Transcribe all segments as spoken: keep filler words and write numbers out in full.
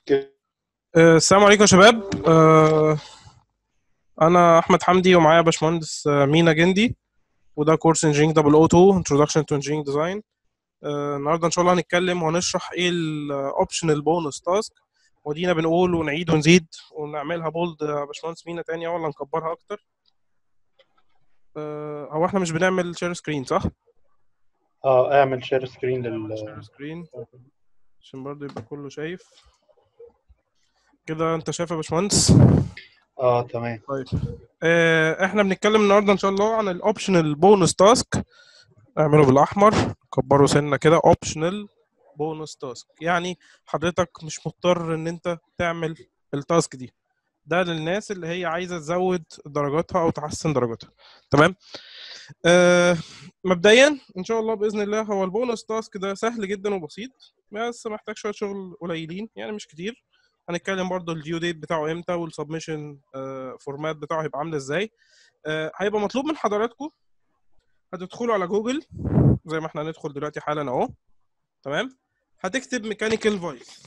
آه، السلام عليكم يا شباب. آه، انا احمد حمدي ومعايا باشمهندس آه، مينا جندي، وده كورس انجينيرنج دبل او اتنين انتروداكشن تو انجينيرنج ديزاين. النهارده ان شاء الله هنتكلم وهنشرح ايه الاوبشنال بونus تاسك، ودينا بنقول ونعيد ونزيد ونعملها بولد يا باشمهندس مينا تاني ولا نكبرها اكتر. آه، هو احنا مش بنعمل شير سكرين صح؟ اه اعمل شير سكرين نعمل لل شير سكرين عشان برضه يبقى كله شايف كده. انت شايف يا باشمهندس؟ اه تمام. طيب، آه، احنا بنتكلم النهارده ان شاء الله عن الاوبشنال بونus تاسك. اعمله بالاحمر، كبره سنه كده. اوبشنال بونus تاسك يعني حضرتك مش مضطر ان انت تعمل التاسك دي، ده للناس اللي هي عايزه تزود درجاتها او تحسن درجاتها. تمام. آه مبدئيا ان شاء الله باذن الله هو البونus تاسك ده سهل جدا وبسيط، بس محتاج شويه شغل قليلين يعني مش كتير. هنتكلم برضو الديو ديت بتاعه امتى والسبمشن فورمات بتاعه هيبقى عامل ازاي. آه هيبقى مطلوب من حضراتكم هتدخلوا على جوجل زي ما احنا هندخل دلوقتي حالا اهو. تمام. هتكتب ميكانيكال فويس.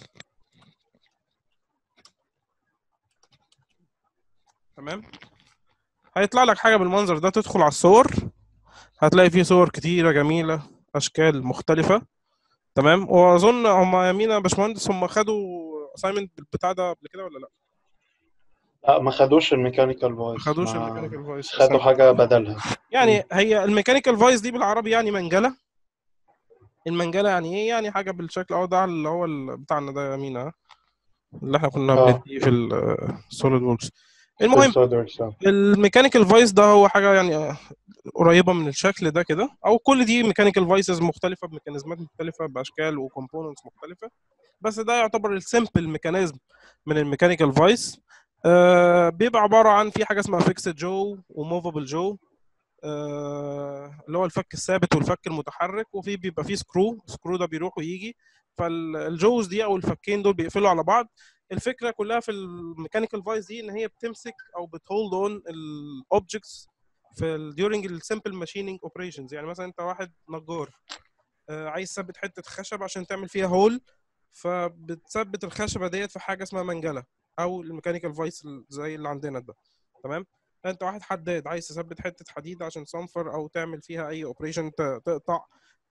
تمام. هيطلع لك حاجه بالمنظر ده، تدخل على الصور هتلاقي فيه صور كتيره جميله، اشكال مختلفه. تمام. واظن هم يمينة يا باشمهندس هم خدوا اساينمنت بالبتاع ده قبل كده ولا لا؟ لا ما خدوش الميكانيكال ما فويس، خدوش ما الميكانيكال فويس خدوا اساينمنت. حاجة بدلها. مم. يعني هي الميكانيكال فويس دي بالعربي يعني منجله. المنجله يعني ايه؟ يعني حاجه بالشكل اهو، ده اللي هو ال- بتاعنا ده يمينة اللي احنا كنا اه بنديه في السوليد ووركس. في المهم، السودرز. اه الميكانيكال فويس ده هو حاجه يعني قريبه من الشكل ده كده، او كل دي ميكانيكال فويسز مختلفه بميكانيزمات مختلفه باشكال وكومبوننتس مختلفه. بس ده يعتبر السيمبل ميكانيزم من الميكانيكال فويس. آه بيبقى عباره عن في حاجه اسمها فيكسد جو وموفابل جو، آه اللي هو الفك الثابت والفك المتحرك، وفي بيبقى فيه سكرو. سكرو ده بيروح ويجي، فالجوز دي او الفكين دول بيقفلوا على بعض. الفكره كلها في الميكانيكال فويس دي ان هي بتمسك او بتهولد اون الاوبجكتس في ال during السمبل ماشينينج اوبريشنز. يعني مثلا انت واحد نجار، آه، عايز تثبت حته خشب عشان تعمل فيها هول، فبتثبت الخشبه ديت في حاجه اسمها منجله او الميكانيكال فايس زي اللي عندنا ده. تمام. انت واحد حداد عايز تثبت حته حديد عشان صنفر او تعمل فيها اي اوبريشن، تقطع،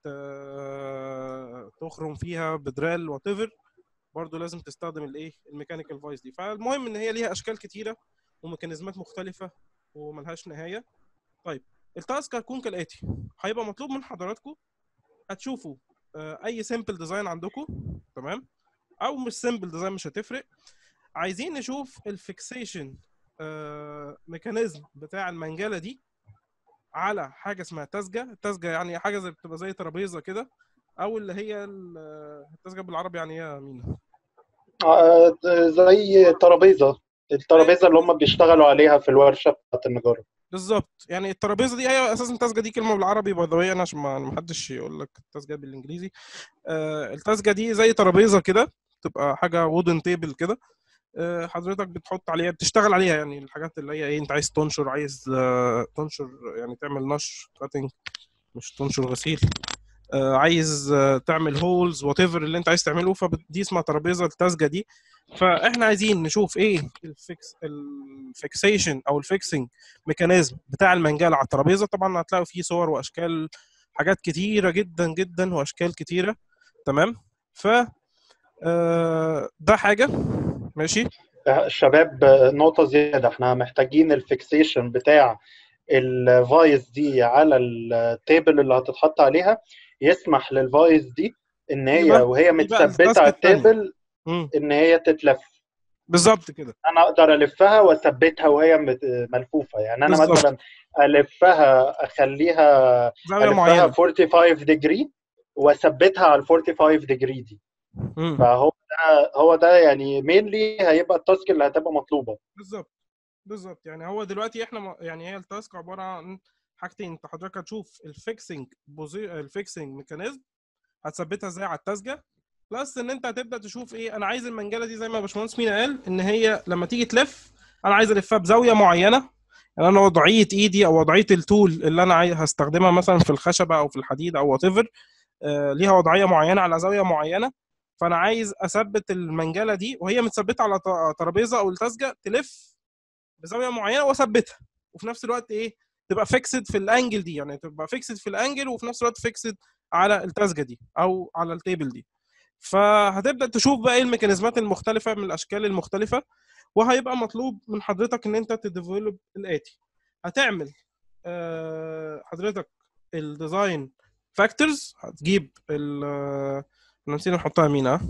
ت- تخرم فيها بدرال وات ايفر، برضه لازم تستخدم الايه الميكانيكال فايس دي. فالمهم ان هي ليها اشكال كتيره وميكانيزمات مختلفه وملهاش نهايه. طيب، التاسك هتكون كالاتي. هيبقى مطلوب من حضراتكم هتشوفوا آه، اي سيمبل ديزاين عندكم. تمام. او مش سيمبل ديزاين مش هتفرق. عايزين نشوف الفيكسيشن ميكانيزم بتاع المنجله دي على حاجه اسمها تسجه. التسجه يعني حاجه زي بتبقى زي ترابيزه كده، او اللي هي ال- التسجه بالعربي يعني ايه يا مين؟ آه، زي ترابيزة، زي الترابيزة اللي الترابيزه هم بيشتغلوا عليها في الورشة بتاعت النجارة. بالظبط. يعني الترابيزه دي هي اساسا التسجه دي كلمه بالعربي باي ذا واي، انا عشان ما ما حدش يقول لك التسجه بالانجليزي. آه، التسجه دي زي ترابيزه كده، تبقى حاجه وودن تيبل كده. آه، حضرتك بتحط عليها بتشتغل عليها، يعني الحاجات اللي هي ايه انت عايز تنشر، عايز آه، تنشر يعني تعمل نشر كاتنج، مش تنشر غسيل. آه، عايز آه، تعمل هولز وات ايفر اللي انت عايز تعمله، فدي اسمها ترابيزه التسجه دي. فاحنا عايزين نشوف ايه الفيكس الفيكسيشن او الفيكسنج ميكانيزم بتاع المنجله على الترابيزه. طبعا هتلاقوا فيه صور واشكال، حاجات كتيره جدا جدا واشكال كتيره. تمام. ف آه، ده حاجه ماشي. آه، الشباب، آه، نقطة زيادة، احنا محتاجين الفيكسيشن بتاع الفايس دي على التيبل اللي هتتحط عليها، يسمح للفايس دي ان هي ايوه، وهي دي بقى متثبتة التاسك على الثانيه. التيبل امم ان هي تتلف. بالظبط كده. انا اقدر الفها واثبتها وهي مت- ملفوفه، يعني انا بالظبط، مثلا الفها اخليها زاويه الفها معينه. خمسة وأربعين ديجري واثبتها على ال خمسة وأربعين ديجري دي. امم فهو ده هو ده يعني مينلي هيبقى التاسك اللي هتبقى مطلوبه. بالظبط. بالظبط. يعني هو دلوقتي احنا م- يعني هي التاسك عباره عن حاجتين. انت حضرتك هتشوف الفيكسنج بوزي الفيكسنج ميكانيزم هتثبتها ازاي على التسجه، بلس ان انت هتبدا تشوف ايه انا عايز المنجله دي زي ما باشمهندس مينا قال ان هي لما تيجي تلف انا عايز الفها بزاويه معينه. يعني انا وضعيه ايدي او وضعيه التول اللي انا عايز هستخدمها مثلا في الخشبه او في الحديد او وات ايفر، ليها وضعيه معينه على زاويه معينه. فانا عايز اثبت المنجله دي وهي متثبته على ترابيزه او التسجه تلف بزاويه معينه واثبتها، وفي نفس الوقت ايه تبقى فيكسد في الانجل دي، يعني تبقى فيكسد في الانجل وفي نفس الوقت فيكسد على التسجه دي او على التيبل دي. فهتبدا تشوف بقى ايه الميكانيزمات المختلفه من الاشكال المختلفه، وهيبقى مطلوب من حضرتك ان انت تديفلوب الاتي. هتعمل آه حضرتك الديزاين فاكتورز، هتجيب ال احنا نسينا نحطها مين اه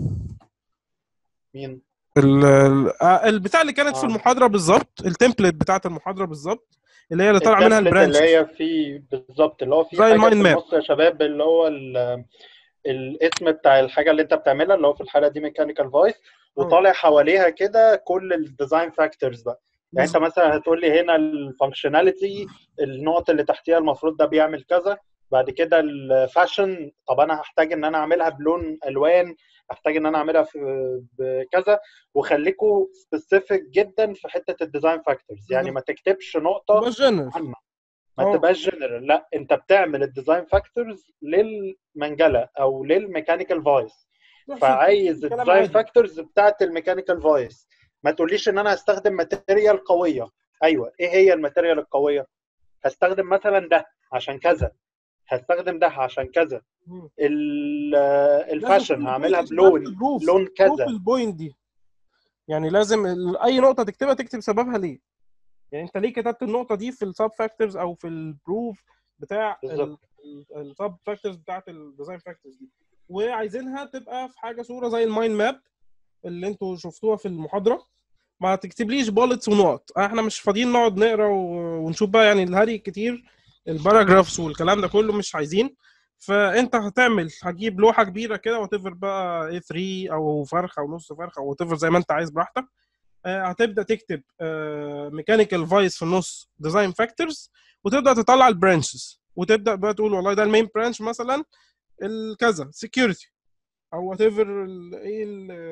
مين ال- ال- آه، البتاع اللي كانت في اه المحاضره بالظبط، التمبلت بتاعت المحاضره بالظبط، اللي هي اللي طالع منها التمبلت اللي البرانشز هي فيه بالظبط، اللي هو فيه زي حاجه المايند في ماب. النص يا شباب، اللي هو ال- الاسم بتاع الحاجه اللي انت بتعملها، اللي هو في الحاله دي ميكانيكال فويس، اه وطالع حواليها كده كل الديزاين فاكتورز بقى. يعني انت بالظبط. مثلا هتقول لي هنا الفانكشناليتي، النقط اللي تحتيها المفروض ده بيعمل كذا. بعد كده الفاشن، طب انا هحتاج ان انا اعملها بلون الوان، هحتاج ان انا اعملها في بكذا. وخليكوا سبيسيفيك جدا في حته الديزاين فاكتورز، يعني بالظبط ما تكتبش نقطه تبقى جنرال. عامه، ما اه تبقاش جنرال. لا، انت بتعمل الديزاين فاكتورز للمنجله او للميكانيكال فويس، روح في فعايز الكلام الديزاين عادي. فاكتورز بتاعت الميكانيكال فويس. ما تقوليش ان انا هستخدم ماتيريال قويه. ايوه، ايه هي الماتيريال القويه؟ هستخدم مثلا ده عشان كذا، هستخدم ده عشان كذا. مم. ال- لازم الفاشن كل بوينت هعملها يا شباب بلون تبروف لون بروف كذا. البوينت دي، يعني لازم ال- اي نقطه تكتبها تكتب سببها ليه، يعني انت ليه كتبت النقطه دي في السب فاكتورز او في البروف بتاع بالظبط. السب فاكتورز بتاعت الديزاين فاكتورز دي. وعايزينها تبقى في حاجه صوره زي المايند ماب اللي انتوا شفتوها في المحاضره. ما تكتبليش بولتس ونقط، احنا مش فاضيين نقعد نقرا و- ونشوف بقى يعني الهري كتير، الباراجرافز والكلام ده كله مش عايزين. فانت هتعمل هتجيب لوحه كبيره كده وتفر بقى اي ثلاثة او فرخه او نص فرخه او وتفر زي ما انت عايز براحتك. آه، هتبدا تكتب ميكانيكال فايس في النص ديزاين فاكتورز، وتبدا تطلع البرانشز وتبدا بقى تقول والله ده المين برانش مثلا الكذا سكيورتي او وات ايفر ايه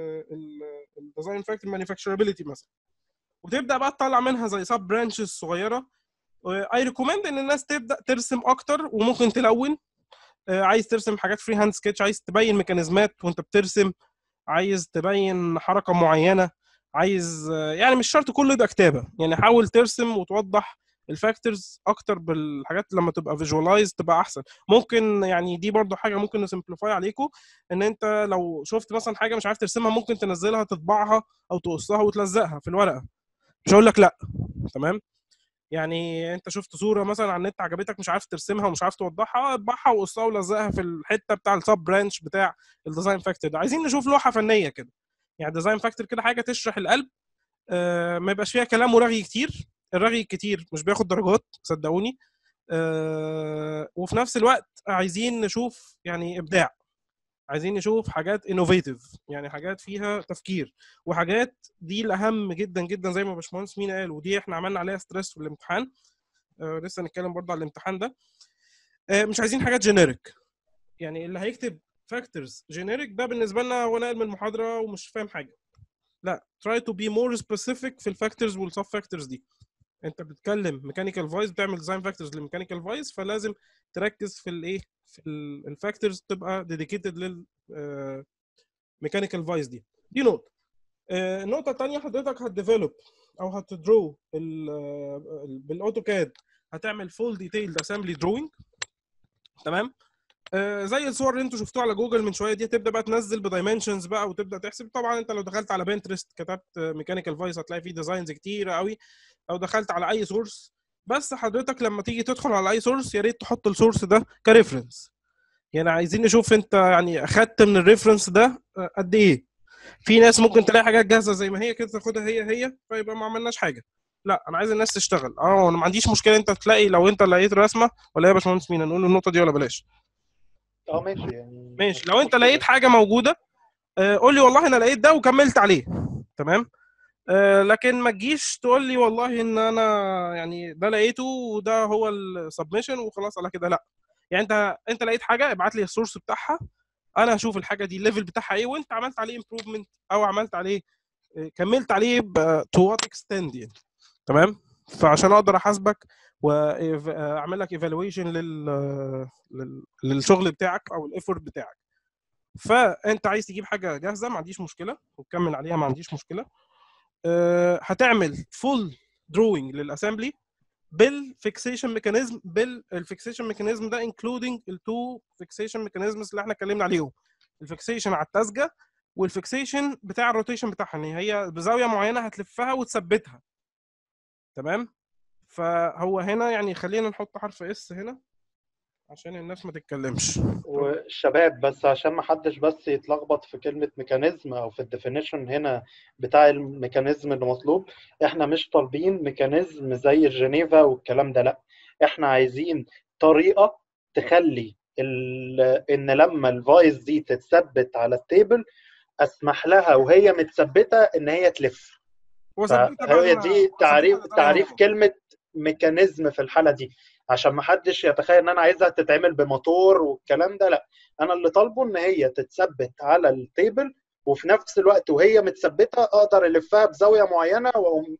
الديزاين فاكتور مانيفاكتشرابيلتي مثلا، وتبدا بقى تطلع منها زي سب برانشز صغيره. اي ريكومند ان الناس تبدا ترسم اكتر وممكن تلون. آه، عايز ترسم حاجات فري هاند سكتش، عايز تبين ميكانيزمات وانت بترسم، عايز تبين حركه معينه، عايز آه، يعني مش شرط كله يبقى كتابه، يعني حاول ترسم وتوضح الفاكتورز اكتر بالحاجات لما تبقى فيجوالايز تبقى احسن. ممكن يعني دي برضو حاجه ممكن نسمبليفاي عليكم، ان انت لو شفت مثلا حاجه مش عارف ترسمها ممكن تنزلها تطبعها او تقصها وتلزقها في الورقه، مش هقول لك لا. تمام، يعني انت شفت صوره مثلا على النت عجبتك مش عارف ترسمها ومش عارف توضحها، اطبعها وقصها ولزقها في الحته بتاع السب برانش بتاع الديزاين فاكتور ده. عايزين نشوف لوحه فنيه كده، يعني ديزاين فاكتور كده حاجه تشرح القلب، آه ما يبقاش فيها كلام ورغي كتير. الرغي الكتير مش بياخد درجات صدقوني. آه وفي نفس الوقت عايزين نشوف يعني ابداع، عايزين نشوف حاجات انوفيتيف، يعني حاجات فيها تفكير، وحاجات دي الاهم جدا جدا زي ما باشمهندس مين قال، ودي احنا عملنا عليها ستريس في الامتحان. آه لسه هنتكلم برضه على الامتحان ده. آه مش عايزين حاجات جينيريك، يعني اللي هيكتب فاكتورز جينيريك ده بالنسبه لنا هو ناقل من المحاضره ومش فاهم حاجه. لا، try to be more specific في الفاكتورز والسب فاكتورز دي. انت بتتكلم ميكانيكال فايس، بتعمل ديزاين فاكتورز للميكانيكال فايس، فلازم تركز في الايه في الفاكتورز تبقى ديديكيتد لل ميكانيكال فايس دي. دي نقطه. آه، النقطه الثانيه حضرتك هتديفلوب او هتدرو بالاوتوكاد، هتعمل فول ديتيلد اسامبلي دروينج. تمام. آه، زي الصور اللي انتوا شفتوها على جوجل من شويه دي، تبدا بقى تنزل بدايمنشنز بقى وتبدا تحسب. طبعا انت لو دخلت على بنترست كتبت ميكانيكال فايس هتلاقي فيه ديزاينز كتيره قوي، لو دخلت على اي سورس. بس حضرتك لما تيجي تدخل على اي سورس يا ريت تحط السورس ده كريفرنس، يعني عايزين نشوف انت يعني اخدت من الريفرنس ده آه، قد ايه. في ناس ممكن تلاقي حاجات جاهزه زي ما هي كده تاخدها هي هي فيبقى ما عملناش حاجه. لا، انا عايز الناس تشتغل. اه انا ما عنديش مشكله انت تلاقي لو انت لقيت رسمه ولا ايه يا باشمهندس مين، نقول النقطه دي ولا بلاش؟ اه ماشي، يعني ماشي، لو مفيش انت لقيت مشكله. حاجه موجوده آه، قول لي والله انا لقيت ده وكملت عليه. تمام. آه، لكن ما تجيش تقول لي والله ان انا يعني ده لقيته وده هو السبمشن وخلاص على كده، لا. يعني انت انت لقيت حاجه ابعت لي السورس بتاعها، انا اشوف الحاجه دي الليفل بتاعها ايه وانت عملت عليه امبروفمنت او عملت عليه آه، كملت عليه تو وات اكستند يعني. تمام. فعشان اقدر احاسبك واعمل لك ايفالويشن لل لل- للشغل بتاعك او الايفورت بتاعك. فانت عايز تجيب حاجه جاهزه ما عنديش مشكله وتكمل عليها ما عنديش مشكله. أه هتعمل فول دروينج للاسامبلي بالفيكسيشن ميكانيزم، بالفيكسيشن ميكانيزم ده انكلودنج التو فيكسيشن ميكانيزمز اللي احنا اتكلمنا عليهم، الفيكسيشن على التسجه والفيكسيشن بتاع الروتيشن بتاعها، ان هي بزاويه معينه هتلفها وتثبتها. تمام. فهو هنا يعني خلينا نحط حرف اس هنا عشان الناس ما تتكلمش. والشباب بس عشان ما حدش بس يتلخبط في كلمة ميكانيزم أو في الديفينيشن هنا بتاع الميكانيزم اللي مطلوب، إحنا مش طالبين ميكانيزم زي الجنيفا والكلام ده، لأ، إحنا عايزين طريقة تخلي إن لما الفايس دي تتثبت على التيبل أسمح لها وهي متثبتة إن هي تلف. وثبتها بعد فهي ما دي تعريف وثبتها تعريف كلمة ميكانيزم في الحالة دي، عشان ما حدش يتخيل ان انا عايزها تتعمل بموتور والكلام ده، لا، انا اللي طالبه ان هي تتثبت على التيبل وفي نفس الوقت وهي متثبته اقدر الفها بزاويه معينه واقوم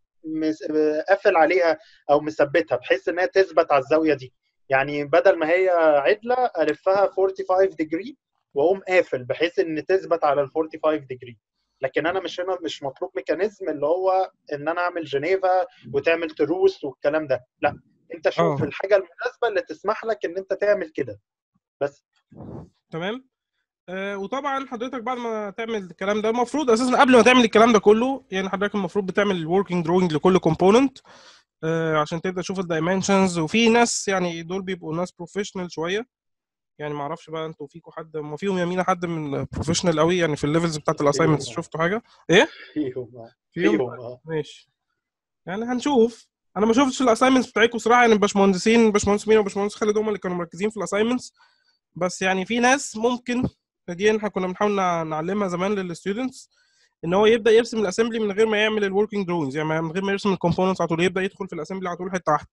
قافل عليها او مثبتها بحيث ان هي تثبت على الزاويه دي. يعني بدل ما هي عدله الفها خمسة وأربعين ديجري واقوم قافل بحيث ان تثبت على ال خمسة وأربعين ديجري. لكن انا مش هنا مش مطلوب ميكانيزم اللي هو ان انا اعمل جنيفا وتعمل تروس والكلام ده، لا، انت شوف اه الحاجه المناسبه اللي تسمح لك ان انت تعمل كده بس. تمام. آه وطبعا حضرتك بعد ما تعمل الكلام ده المفروض اساسا قبل ما تعمل الكلام ده كله يعني حضرتك المفروض بتعمل الوركينج دروينج لكل كومبوننت آه عشان تبدا تشوف الدايمنشنز. وفي ناس يعني دول بيبقوا ناس بروفيشنال شويه، يعني ما اعرفش بقى انتوا فيكم حد ما فيهم يمينة حد من بروفيشنال قوي يعني في الليفلز بتاعت الاساينمنتس، فيهم شفتوا حاجه ايه فيهم فيهم؟ فيهم اه ماشي، يعني هنشوف. انا ما شفتش الاساينمنتس بتاعتكم صراحه، يعني الباشمهندسين باشمهندس مين وباشمهندس خالد هم اللي كانوا مركزين في الاساينمنتس، بس يعني في ناس ممكن دي احنا كنا بنحاول نعلمها زمان للستودنتس ان هو يبدا يرسم الاسمبلي من غير ما يعمل الوركينج دروينجز، يعني من غير ما يرسم الكومبوننتس على طول يبدا يدخل في الاسمبلي على طول حته واحده.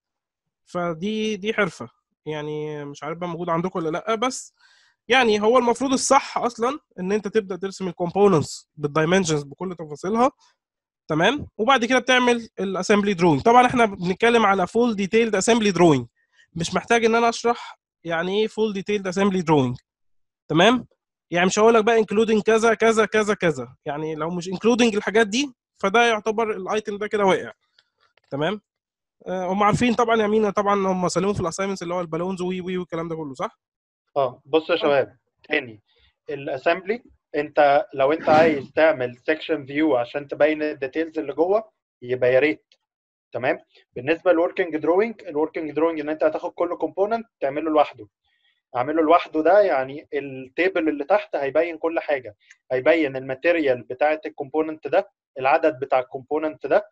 فدي دي حرفه، يعني مش عارف بقى موجود عندكم ولا لا، بس يعني هو المفروض الصح اصلا ان انت تبدا ترسم الكومبوننتس بالدايمنشنز بكل تفاصيلها. تمام. وبعد كده بتعمل الاسمبلي دروينج. طبعا احنا بنتكلم على فول ديتيلد اسمبلي دروينج، مش محتاج ان انا اشرح يعني ايه فول ديتيلد اسمبلي دروينج. تمام. يعني مش هقول لك بقى انكلودنج كذا كذا كذا كذا، يعني لو مش انكلودنج الحاجات دي فده يعتبر الايتم ده كده واقع. تمام. آه، هم عارفين طبعا يا مينا، طبعا هم سلموا في الاساينمنتس اللي هو البالونز وي وي والكلام ده كله، صح؟ اه بص يا اه شباب، تاني، الاسامبلي انت لو انت عايز تعمل سيكشن فيو عشان تبين الديتيلز اللي جوه يبقى يا ريت. تمام. بالنسبه للوركينج دروينج، الوركينج دروينج ان انت هتاخد كل كومبوننت تعمله لوحده. اعمله لوحده ده يعني التيبل اللي تحت هيبين كل حاجه، هيبين الماتيريال بتاعه الكومبوننت ده، العدد بتاع الكومبوننت ده،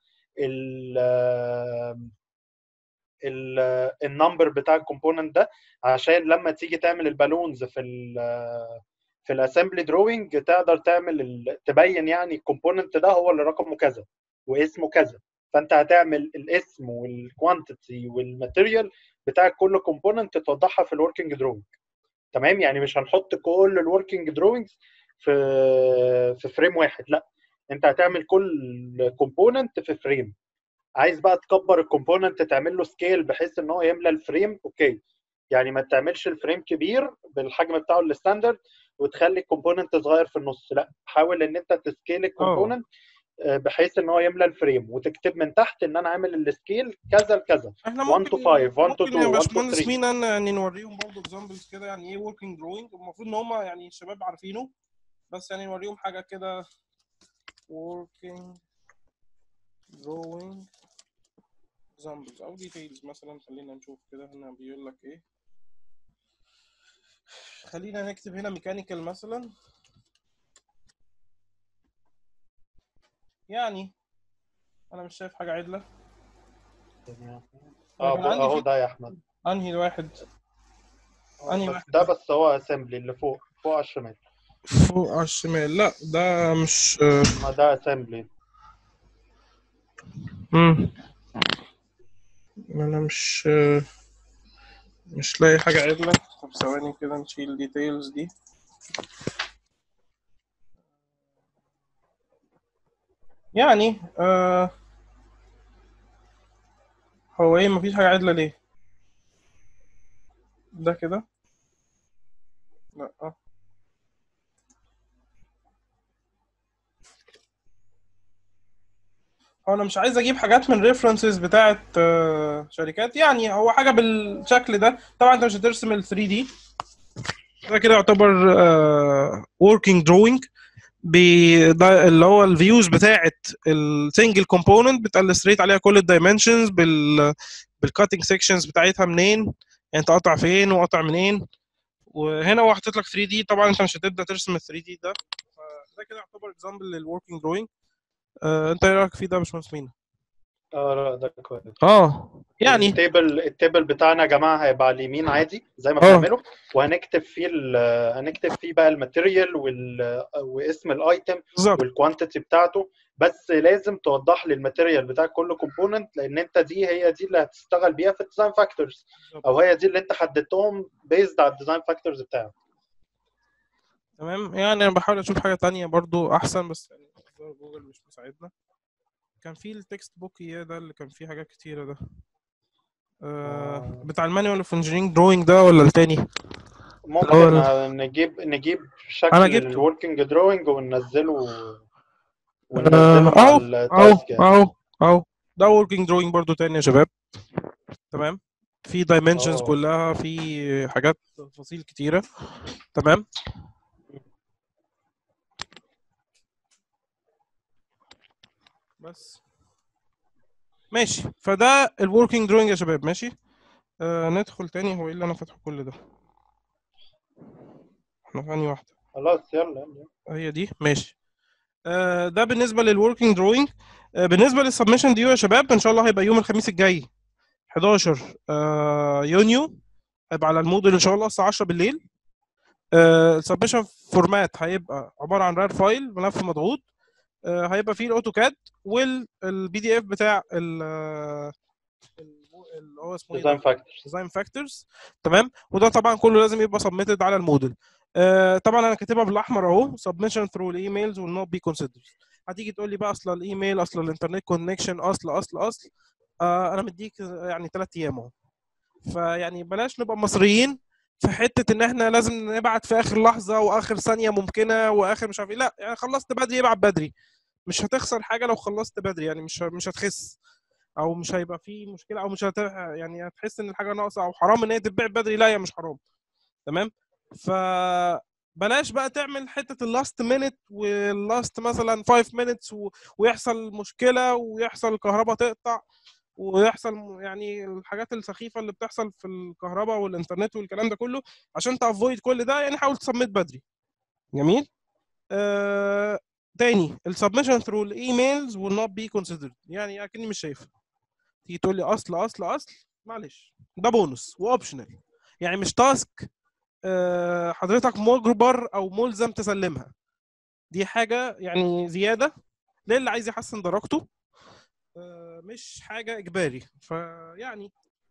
النمبر بتاع الكومبوننت ده، عشان لما تيجي تعمل البالونز في ال في الاسمبلي دروينج تقدر تعمل ال... تبين يعني الكومبوننت ده هو اللي رقمه كذا واسمه كذا. فانت هتعمل الاسم والكوانتيتي والماتيريال بتاع كل كومبوننت توضحها في الوركينج دروينج. تمام. يعني مش هنحط كل الوركينج دروينجز في في فريم واحد، لا، انت هتعمل كل كومبوننت في فريم. عايز بقى تكبر الكومبوننت تعمل له سكيل بحيث ان هو يملى الفريم، اوكي، يعني ما تعملش الفريم كبير بالحجم بتاعه الستاندرد وتخلي الكومبوننت صغير في النص، لا، حاول ان انت تسكيل اه الكومبوننت بحيث ان هو يملى الفريم وتكتب من تحت ان انا عامل السكيل كذا لكذا، احنا واحد to ممكن خمسة، واحد to ممكن يا اتنين، واحد to باشمهندس تلاتة. مينا يعني نوريهم برضه اكزامبلز كده يعني ايه وركينج دروينج، المفروض ان هم يعني الشباب عارفينه، بس يعني نوريهم حاجه كده working drawing examples او details مثلا. خلينا نشوف كده هنا بيقول لك ايه. خلينا نكتب هنا ميكانيكال مثلا، يعني انا مش شايف حاجه عدله لكن اه عندي اهو في ده يا احمد. انهي واحد انهي بس واحد ده ده بس هو اسمبلي اللي فوق فوق على الشمال. فوق على الشمال؟ لا ده مش ما ده اسمبلي. امم انا مش مش لاقي حاجه عدله. طب ثواني كده نشيل ديتيلز دي. يعني آه هو ايه مفيش حاجه عدله ليه؟ ده كده لا آه. هو انا مش عايز اجيب حاجات من ريفرنسز بتاعه آه، شركات، يعني هو حاجه بالشكل ده. طبعا انت مش هترسم ال ثري دي، ده كده يعتبر وركينج دروينج، اللي هو الفيوز بتاعت السنجل كومبوننت بتالستريت عليها كل الدايمنشنز بال بالكاتنج سيكشنز بتاعتها منين، يعني انت قاطع فين وقاطع منين. وهنا هو حاطط لك ثري دي، طبعا انت مش هتبدا ترسم ال ثري دي ده، فده كده يعتبر اكزامبل للوركينج دروينج. انت ايه رايك فيه ده يا باشمهندس مينا؟ اه لا ده كويس. اه يعني التيبل التيبل بتاعنا يا جماعه هيبقى على اليمين عادي زي ما اه بنعمله، وهنكتب فيه ال- هنكتب فيه بقى الماتيريال وال... واسم الايتم بالظبط. والكوانتيتي بتاعته. بس لازم توضح لي الماتيريال بتاع كل كومبوننت، لان انت دي هي دي اللي هتشتغل بيها في الديزاين فاكتورز، او هي دي اللي انت حددتهم بيزد على الديزاين فاكتورز بتاعك. تمام، يعني انا بحاول اشوف حاجه تانية برضو احسن، بس يعني جوجل مش مساعدنا. كان في التكست بوك ايه ده اللي كان فيه حاجات كتيره ده، آه آه. بتاع المانيوال اوف انجينيرنج دروينج ده ولا التاني؟ اللي هو ممكن ال- نجيب نجيب انا شكل جبته. الوركينج دروينج وننزله آه، وننزله مع اهو اهو التاسك يعني. اهو اهو ده وركينج دروينج برضو تاني يا شباب. تمام، في دايمنشنز اه كلها، في حاجات تفاصيل كتيره. تمام. بس ماشي، فده الوركينج دروينج يا شباب. ماشي، آه ندخل تاني. هو ايه اللي انا فاتحه كل ده؟ احنا في انهي واحده؟ خلاص يلا يلا. هي دي. ماشي، آه ده بالنسبه للوركينج دروينج. آه بالنسبه للسبمشن ديو يا شباب، ان شاء الله هيبقى يوم الخميس الجاي حداشر آه يونيو، هيبقى على الموديل ان شاء الله الساعه عشرة بالليل. آه السبمشن فورمات هيبقى عباره عن رار فايل، ملف مضغوط، آه هيبقى فيه الاوتوكاد والبي دي اف بتاع ال- آه، اللي هو اسمه ايه ديزاين ده، فاكتورز. ديزاين فاكتورز. تمام، وده طبعا كله لازم يبقى سبميتد على الموديل. آه طبعا انا كاتبها بالاحمر اهو، سبمشن ثرو الايميلز will not be considered. هتيجي تقول لي بقى اصل الايميل، اصل الانترنت كونكشن، اصل اصل اصل آه انا مديك يعني ثلاث ايام اهو. فيعني بلاش نبقى مصريين في حته ان احنا لازم نبعت في اخر لحظه واخر ثانيه ممكنه واخر مش عارف ايه. لا يعني خلصت بدري ابعت بدري، مش هتخسر حاجه لو خلصت بدري، يعني مش مش هتخس، او مش هيبقى فيه مشكله، او مش هت... يعني هتحس ان الحاجه ناقصه او حرام ان هي تتباع بدري. لا هي مش حرام. تمام. ف بلاش بقى تعمل حته اللاست مينت واللاست مثلا خمس مينتس و... ويحصل مشكله ويحصل الكهرباء تقطع ويحصل يعني الحاجات السخيفه اللي بتحصل في الكهرباء والانترنت والكلام ده كله. عشان تافويد كل ده يعني حاول تصمت بدري. جميل. آه... تاني، السبمشن ثرو الايميلز will not be considered، يعني اكني مش شايفها. تيجي تقول لي اصل اصل اصل معلش، ده بونص واوبشنال، يعني مش تاسك آه، حضرتك مجبر او ملزم تسلمها. دي حاجه يعني زياده للي عايز يحسن درجته، آه، مش حاجه اجباري. فيعني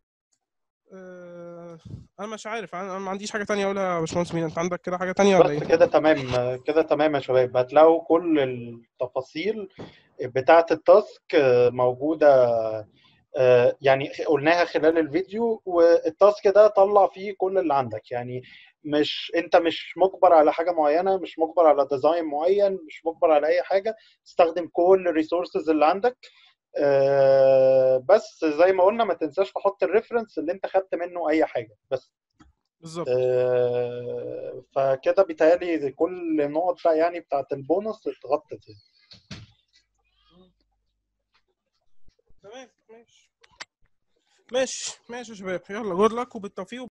آه، انا مش عارف، انا ما عنديش حاجه تانية اقولها يا باشمهندس مين. انت عندك كده حاجه تانية ولا بس ايه؟ كده تمام، كده تمام يا شباب. هتلاقوا كل التفاصيل بتاعة التاسك موجودة، آه، يعني قلناها خلال الفيديو. والتاسك ده طلع فيه كل اللي عندك يعني. مش انت مش مجبر على حاجة معينة، مش مجبر على ديزاين معين، مش مجبر على اي حاجة. استخدم كل الريسورسز اللي عندك. آه، بس زي ما قلنا ما تنساش تحط الريفرنس اللي انت خدت منه اي حاجة بس. بالظبط. آه، فكده بيتهيألي كل النقط بقى يعني بتاعت البونص اتغطت يعني. تمام. ماشي ماشي ماشي يا شباب، يلا جود لك وبالتوفيق.